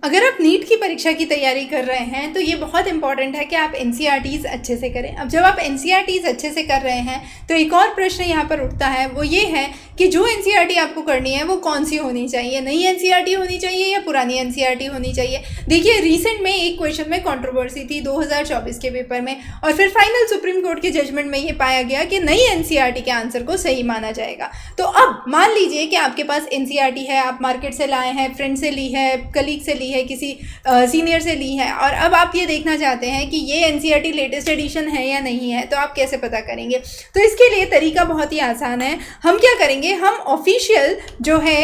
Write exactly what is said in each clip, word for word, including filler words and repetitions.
अगर आप नीट की परीक्षा की तैयारी कर रहे हैं तो ये बहुत इंपॉर्टेंट है कि आप एनसीईआरटीज़ अच्छे से करें। अब जब आप एनसीईआरटीज़ अच्छे से कर रहे हैं तो एक और प्रश्न यहाँ पर उठता है, वो ये है कि जो एनसीईआरटी आपको करनी है वो कौन सी होनी चाहिए, नई एनसीईआरटी होनी चाहिए या पुरानी एनसीईआरटी होनी चाहिए। देखिए, रिसेंट में एक क्वेश्चन में कंट्रोवर्सी थी दो हज़ार चौबीस के पेपर में, और फिर फाइनल सुप्रीम कोर्ट के जजमेंट में ये पाया गया कि नई एनसीईआरटी के आंसर को सही माना जाएगा। तो अब मान लीजिए कि आपके पास एनसीईआरटी है, आप मार्केट से लाए हैं, फ्रेंड से ली है, कलीग से ली है, किसी सीनियर से ली है, और अब आप ये देखना चाहते हैं कि ये एनसीईआरटी लेटेस्ट एडिशन है या नहीं है, तो आप कैसे पता करेंगे? तो इसके लिए तरीका बहुत ही आसान है। हम क्या करेंगे, हम ऑफिशियल जो है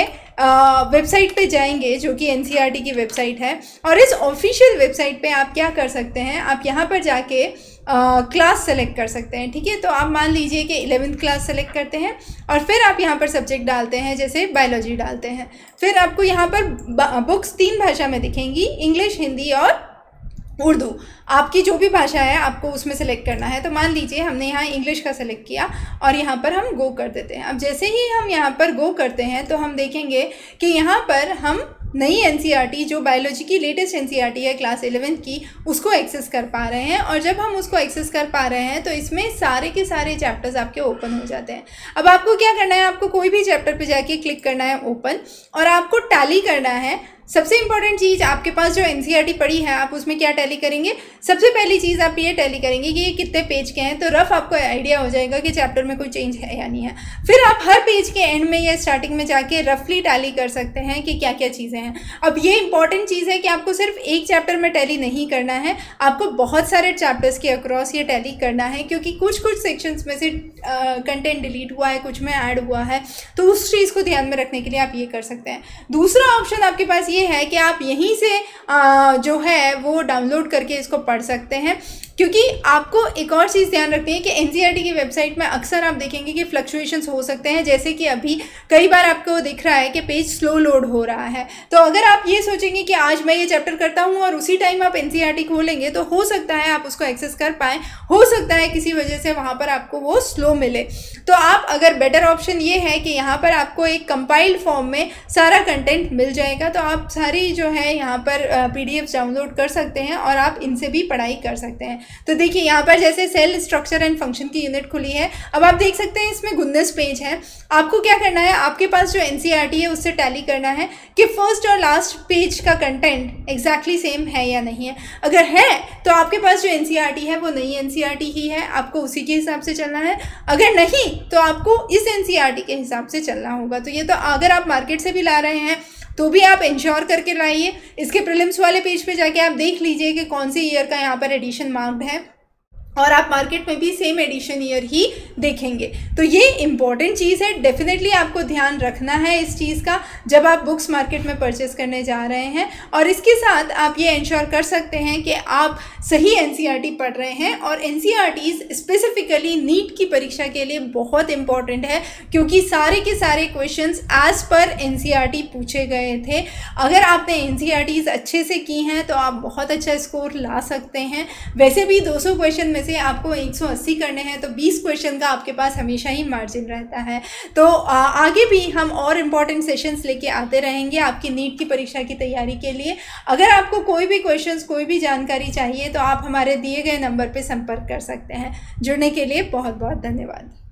वेबसाइट पे जाएंगे, जो कि एनसीईआरटी की वेबसाइट है, और इस ऑफिशियल वेबसाइट पे आप क्या कर सकते हैं, आप यहाँ पर जाके क्लास सेलेक्ट कर सकते हैं। ठीक है, तो आप मान लीजिए कि इलेवेंथ क्लास सेलेक्ट करते हैं और फिर आप यहाँ पर सब्जेक्ट डालते हैं, जैसे बायोलॉजी डालते हैं। फिर आपको यहाँ पर बुक्स तीन भाषा में दिखेंगी, इंग्लिश, हिंदी और उर्दू। आपकी जो भी भाषा है आपको उसमें सेलेक्ट करना है। तो मान लीजिए हमने यहाँ इंग्लिश का सेलेक्ट किया और यहाँ पर हम गो कर देते हैं। अब जैसे ही हम यहाँ पर गो करते हैं तो हम देखेंगे कि यहाँ पर हम नई एनसीईआरटी, जो बायोलॉजी की लेटेस्ट एनसीईआरटी है क्लास इलेवेंथ की, उसको एक्सेस कर पा रहे हैं। और जब हम उसको एक्सेस कर पा रहे हैं तो इसमें सारे के सारे चैप्टर्स आपके ओपन हो जाते हैं। अब आपको क्या करना है, आपको कोई भी चैप्टर पे जाके क्लिक करना है ओपन, और आपको टैली करना है। सबसे इंपॉर्टेंट चीज़, आपके पास जो एनसीईआरटी पड़ी है आप उसमें क्या टैली करेंगे? सबसे पहली चीज़ आप ये टैली करेंगे कि ये कितने पेज के हैं, तो रफ आपको आइडिया हो जाएगा कि चैप्टर में कोई चेंज है या नहीं है। फिर आप हर पेज के एंड में या स्टार्टिंग में जाके रफली टैली कर सकते हैं कि क्या क्या चीज़ें हैं। अब ये इंपॉर्टेंट चीज़ है कि आपको सिर्फ एक चैप्टर में टैली नहीं करना है, आपको बहुत सारे चैप्टर्स के अक्रॉस ये टैली करना है, क्योंकि कुछ कुछ सेक्शंस में से कंटेंट डिलीट हुआ है, कुछ में ऐड हुआ है, तो उस चीज़ को ध्यान में रखने के लिए आप ये कर सकते हैं। दूसरा ऑप्शन आपके पास ये है कि आप यहीं से आ, जो है वो डाउनलोड करके इसको पढ़ सकते हैं, क्योंकि आपको एक और चीज़ ध्यान रखनी है कि एनसीईआरटी की वेबसाइट में अक्सर आप देखेंगे कि फ्लक्चुएशंस हो सकते हैं। जैसे कि अभी कई बार आपको दिख रहा है कि पेज स्लो लोड हो रहा है, तो अगर आप ये सोचेंगे कि आज मैं ये चैप्टर करता हूँ और उसी टाइम आप एनसीईआरटी खोलेंगे तो हो सकता है आप उसको एक्सेस कर पाएँ, हो सकता है किसी वजह से वहाँ पर आपको वो स्लो मिले। तो आप अगर बेटर ऑप्शन ये है कि यहाँ पर आपको एक कंपाइल्ड फॉर्म में सारा कंटेंट मिल जाएगा, तो आप सारी जो है यहाँ पर पीडीएफ डाउनलोड कर सकते हैं और आप इनसे भी पढ़ाई कर सकते हैं। तो देखिए, यहाँ पर जैसे सेल स्ट्रक्चर एंड फंक्शन की यूनिट खुली है। अब आप देख सकते हैं इसमें गुन्नस पेज है। आपको क्या करना है, आपके पास जो एनसीईआरटी है उससे टैली करना है कि फर्स्ट और लास्ट पेज का कंटेंट एग्जैक्टली सेम है या नहीं है। अगर है तो आपके पास जो एनसीईआरटी है वो नई एनसीईआरटी ही है, आपको उसी के हिसाब से चलना है। अगर नहीं तो आपको इस एनसीईआरटी के हिसाब से चलना होगा। तो ये तो अगर आप मार्केट से भी ला रहे हैं तो भी आप इंश्योर करके लाइए। इसके प्रीलिम्स वाले पेज पे जाके आप देख लीजिए कि कौन सी ईयर का यहाँ पर एडिशन मार्क्ड है, और आप मार्केट में भी सेम एडिशन ईयर ही देखेंगे। तो ये इंपॉर्टेंट चीज़ है, डेफिनेटली आपको ध्यान रखना है इस चीज़ का जब आप बुक्स मार्केट में परचेस करने जा रहे हैं। और इसके साथ आप ये इंश्योर कर सकते हैं कि आप सही एनसीईआरटी पढ़ रहे हैं। और एनसीईआरटीज़ स्पेसिफिकली नीट की परीक्षा के लिए बहुत इंपॉर्टेंट है, क्योंकि सारे के सारे क्वेश्चंस एज पर एनसीईआरटी पूछे गए थे। अगर आपने एनसीईआरटीज़ अच्छे से की हैं तो आप बहुत अच्छा स्कोर ला सकते हैं। वैसे भी दो सौ क्वेश्चन में से आपको एक सौ अस्सी करने हैं, तो बीस क्वेश्चन का आपके पास हमेशा ही मार्जिन रहता है। तो आ, आगे भी हम और इम्पॉर्टेंट सेशंस लेके आते रहेंगे आपकी नीट की परीक्षा की तैयारी के लिए। अगर आपको कोई भी क्वेश्चंस, कोई भी जानकारी चाहिए तो आप हमारे दिए गए नंबर पे संपर्क कर सकते हैं। जुड़ने के लिए बहुत बहुत धन्यवाद।